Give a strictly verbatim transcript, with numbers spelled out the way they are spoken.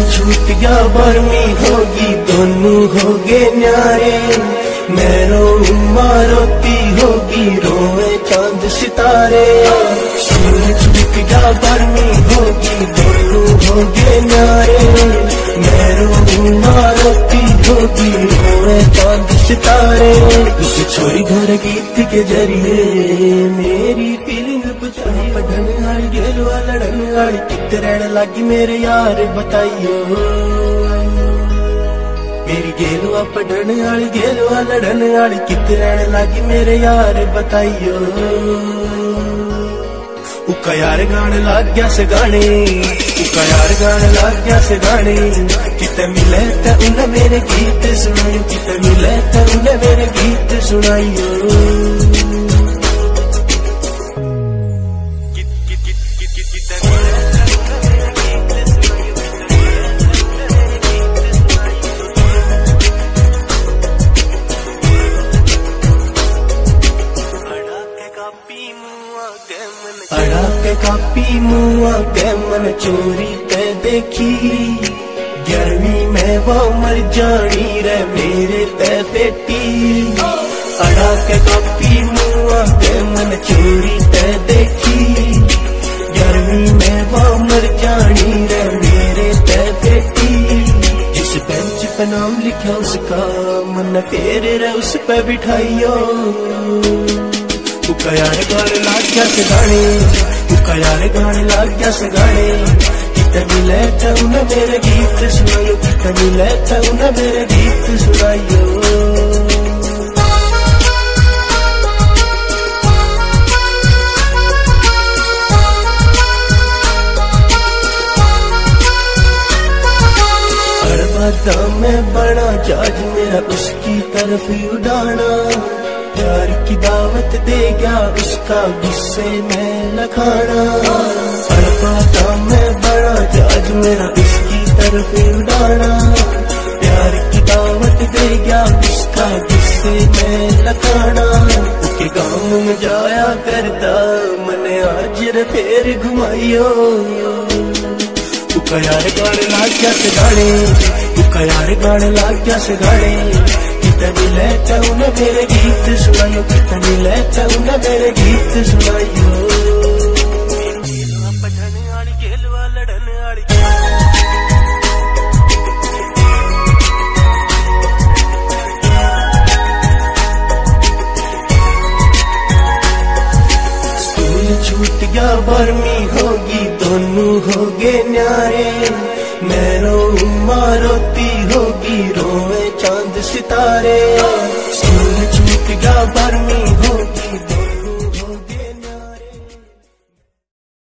छूट गया बर्मी होगी दोनों हो गए न्यारे। मैं रोऊं माँ रोती होगी रोए चांद सितारे। सूरज छूट गया बर्मी होगी दोनों हो गए न्यारे। मैं रोऊं माँ रोती होगी रोए चांद सितारे। उस छोरी घर गीत के जरिए मेरी फीलिंग बुझाई। पढ़न वाली गेलवा लड़न वाली कित रहन लगी मेरे यार बताइयो। मेरी गेलवा पढ़न वाली गेलवा लड़न वाली कित रहन लगी मेरे यार बताइयो। उका यार गाने लग गया से गाने, उका यार गाने लग गया से गाने। किते मिले ते उन्हें मेरे गीत सुनाई, किते मिले ते उन्हें मेरे गीत सुनाइयो। अड़ा के कापी मुआ के मन चोरी ते देखी। ग्यारहवीं में वो मर जानी रे मेरे ते बेटी। अड़ा के कापी मुआ के मन चोरी ते देखी। ग्यारहवीं में वो मर जानी रे मेरे ते बेटी। जिस बेंच पे नाम लिखा उसका मन फेर रे उस पे बिठाइयो। उका यार गाने लग गया से गाने, उका यार गाने लग गया से गाने। किते मिले ते उन्हें मेरे गीत सुनाइयो, किते मिले ते उन्हें मेरे गीत सुनाइयो। अड़बादा में बड़ा जहाज मेरा उसकी तरफ उड़ाना। प्यार की दावत दे गया उसका गुस्से में न खाना। अड़बादा में बड़ा जहाज मेरा उसकी तरफ उड़ाना। प्यार की दावत दे गया उसका गुस्से में न खाना। उसके गाँव में जाया करता मने आज फेर घुमाइयो। उका यार गाने लग गया से गाने, उका यार गाने लग गया से गाने। किते मिले ते उन्हें मेरे गीत सुनाइयो, किते मिले ते उन्हें मेरे गीत सुनाइयो। पढ़न वाली गेलवा लड़न वाली स्कूल छूट गया बर्मी होगी दोनों हो गए न्यारे। मैं रोऊं माँ रोती होगी रोए चांद सितारे। स्कूल छूट गया बर्मी होगी